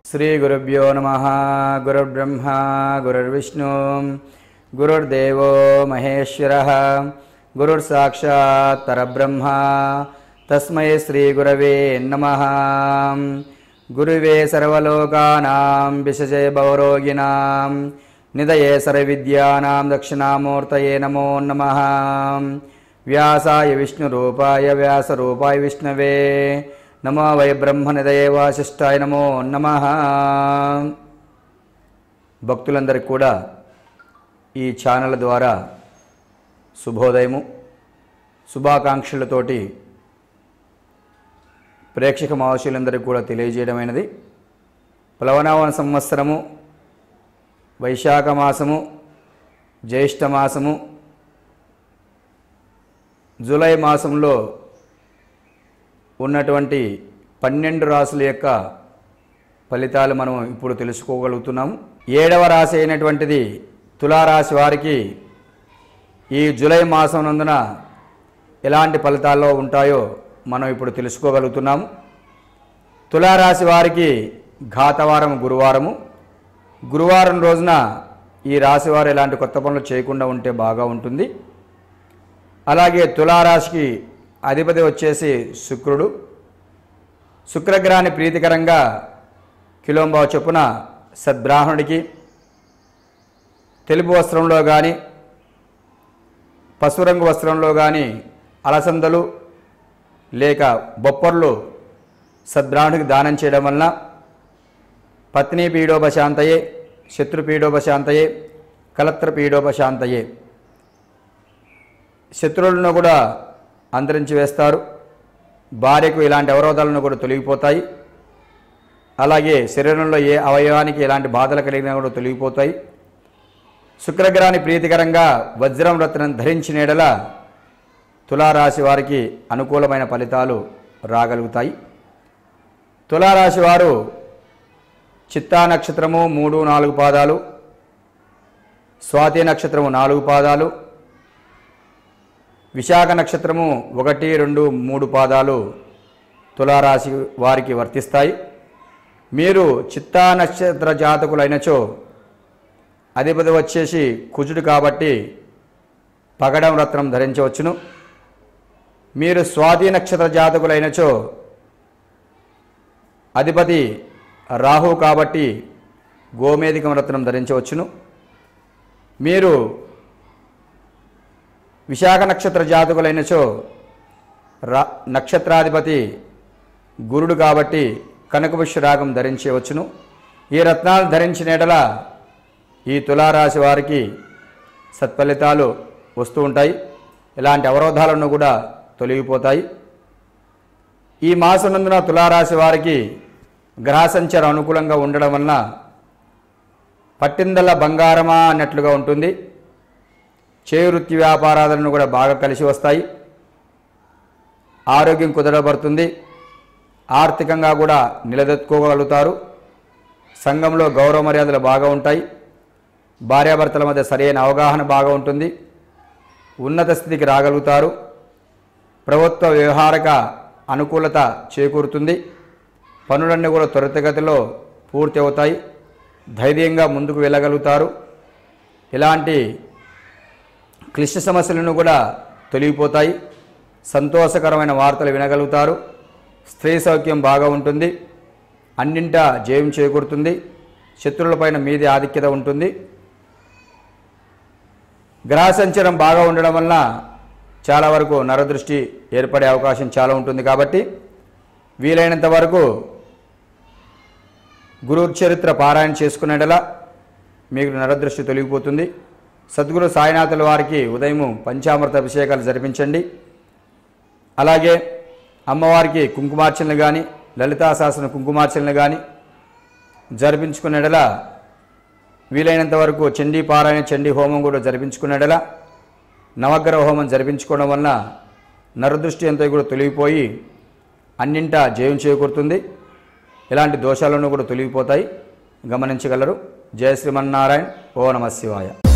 श्री गुरुभ्यो नमः। गुरुर्ब्रह्मा गुरुर्विष्णु गुरुर्देवो महेश्वरः गुरुर्साक्षात् परब्रह्म तस्मै श्री गुरवे नमः। गुरुवे सर्वलोकानां विशजे भवरोगिणां निधये सर्वविद्यानां दक्षिणामूर्तये नमो नमः। व्यासाय विष्णुरूपाय व्यासरूपाय विष्णवे नमो वै ब्रह्मनिधये वासिष्ठाय नमो नमः। భక్తులందరికీ కూడా ఈ ఛానల్ ద్వారా శుభోదయము శుభాకాంక్షలతోటి ప్రేక్షక మహాశయులందరికీ కూడా తెలియజేయడమైనది. ప్లవనామ సంవత్సరము వైశాఖ మాసము జ్యేష్ఠ మాసము జూలై మాసంలో ఉన్నటువంటి 12 రాశుల యొక్క ఫలితాలు మనం ఇప్పుడు తెలుసుకోగలుగుతున్నాము. 7వ రాశి అయినటువంటిది తులారాశి వారికి ఈ జూలై మాసం నందున ఎలాంటి ఫలితాల్లో ఉంటాయో మనం ఇప్పుడు తెలుసుకోగలుగుతున్నాము. తులారాశి వారికి ఘాతవారం గురువారం రోజున ఈ రాశి వారు ఎలాంటి కొత్త పనులు చేయకుండా ఉంటే బాగా ఉంటుంది. అలాగే తులారాశికి అధిపతి వచ్చేసి శుక్రుడు. శుక్రగ్రహాన్ని ప్రీతికరంగా కిలోంబావు చొప్పున సద్బ్రాహ్మణుడికి తెలుపు వస్త్రంలో కానీ పసుపు రంగు వస్త్రంలో కానీ అలసందలు లేక బొప్పర్లు సద్బ్రాహ్మణుడికి దానం చేయడం వలన పత్ని పీడోపశాంతయే శత్రుపీడోపశాంతయే కలత్ర పీడోపశాంతయే శత్రువులను కూడా అంతరించి వేస్తారు. భార్యకు ఇలాంటి అవరోధాలను కూడా తొలగిపోతాయి. అలాగే శరీరంలో ఏ అవయవానికి ఎలాంటి బాధలు కలిగినా కూడా తొలగిపోతాయి. శుక్రగ్రహాన్ని ప్రీతికరంగా వజ్రం రత్నం ధరించిన యెడల తులారాశి వారికి అనుకూలమైన ఫలితాలు రాగలుగుతాయి. తులారాశి వారు చిత్తా నక్షత్రము 3-4 పాదాలు, స్వాతి నక్షత్రము 4 పాదాలు, విశాఖ నక్షత్రము 1-2-3 పాదాలు తులారాశి వారికి వర్తిస్తాయి. మీరు చిత్తా నక్షత్ర జాతకులైనచో అధిపతి వచ్చేసి కుజుడు కాబట్టి పగడం రత్నం ధరించవచ్చును. మీరు స్వాతి నక్షత్ర జాతకులైనచో అధిపతి రాహు కాబట్టి గోమేధికం రత్నం ధరించవచ్చును. మీరు విశాఖ నక్షత్ర జాతకులైనచో నక్షత్రాధిపతి గురుడు కాబట్టి కనకపుష్య రాగం ధరించవచ్చును. ఈ రత్నాలు ధరించిన యెడల ఈ తులారాశి వారికి సత్ఫలితాలు వస్తూ ఉంటాయి. ఇలాంటి అవరోధాలను కూడా తొలగిపోతాయి. ఈ మాసం నందున తులారాశి వారికి గ్రహ సంచారం అనుకూలంగా ఉండడం వలన పట్టిందల్లా బంగారమా అన్నట్లుగా ఉంటుంది. చేయి వృత్తి వ్యాపారాలను కూడా బాగా కలిసి వస్తాయి. ఆరోగ్యం కుదరబడుతుంది. ఆర్థికంగా కూడా నిలదొక్కుకోగలుగుతారు. సంఘంలో గౌరవ మర్యాదలు బాగా ఉంటాయి. భార్యాభర్తల మధ్య సరైన అవగాహన బాగా ఉంటుంది. ఉన్నత స్థితికి రాగలుగుతారు. ప్రభుత్వ వ్యవహారిక అనుకూలత చేకూరుతుంది. పనులన్నీ కూడా త్వరితగతిలో పూర్తి అవుతాయి. ధైర్యంగా ముందుకు వెళ్ళగలుగుతారు. ఇలాంటి క్లిష్ట సమస్యలను కూడా తొలగిపోతాయి. సంతోషకరమైన వార్తలు వినగలుగుతారు. స్త్రీ సౌఖ్యం బాగా ఉంటుంది. అన్నింటా జయం చేకూరుతుంది. శత్రువులపైన మీది ఆధిక్యత ఉంటుంది. గ్రహ సంచారం బాగా ఉండడం వలన చాలా వరకు నరదృష్టి ఏర్పడే అవకాశం చాలా ఉంటుంది. కాబట్టి వీలైనంత వరకు గురు చరిత్ర పారాయణ చేసుకునేలా మీకు నరదృష్టి తొలగిపోతుంది. సద్గురు సాయినాథుల వారికి ఉదయం పంచామృత అభిషేకాలు జరిపించండి. అలాగే అమ్మవారికి కుంకుమార్చనలు కానీ లలితా సహస్ర కుంకుమార్చనలు కానీ జరిపించుకునేలా వీలైనంత వరకు చండీ పారాయణ చండీ హోమం కూడా జరిపించుకునేలా నవగ్రహ హోమం జరిపించుకోవడం వలన నరదృష్టి అంతా కూడా తొలగిపోయి అన్నింటా జయం చేకూరుతుంది. ఇలాంటి దోషాలను కూడా తొలగిపోతాయి. గమనించగలరు. జయ శ్రీమన్నారాయణ. ఓ నమః శివాయ.